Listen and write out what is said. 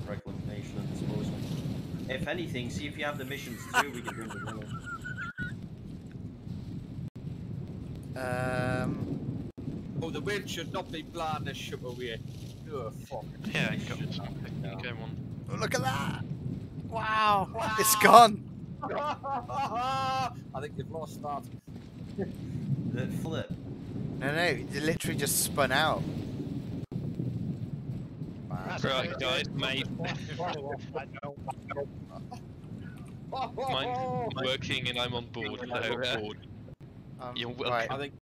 reclamation and disposal. If anything, see if you have the missions too. We can bring them in. Oh, the wind should not be blowing this ship away. Oh, fuck. Yeah, It go, should not, no. go on. Oh, look at that! Wow! It's gone! I think you've lost that. Did it flip? No, it literally just spun out. Right, guys, mate. Mine's working and I'm on board. So, you're Right. I think